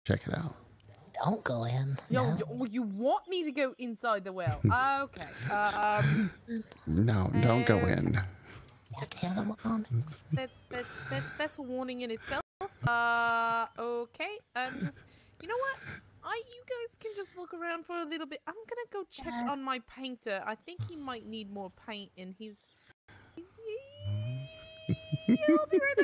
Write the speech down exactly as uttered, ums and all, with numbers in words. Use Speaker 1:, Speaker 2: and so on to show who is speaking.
Speaker 1: check it out.
Speaker 2: Don't go in.
Speaker 3: Yo,
Speaker 2: No.
Speaker 3: yo, you want me to go inside the well? Okay. Um.
Speaker 1: No, don't go
Speaker 3: okay.
Speaker 1: in.
Speaker 2: You have to hear the warnings.
Speaker 3: That's that's that that's a warning in itself. Uh. Okay. I'm just. You know what? I you guys can just look around for a little bit. I'm gonna go check
Speaker 2: Yeah.
Speaker 3: on my painter. I think he might need more paint in his. Yeah, I'll be right back.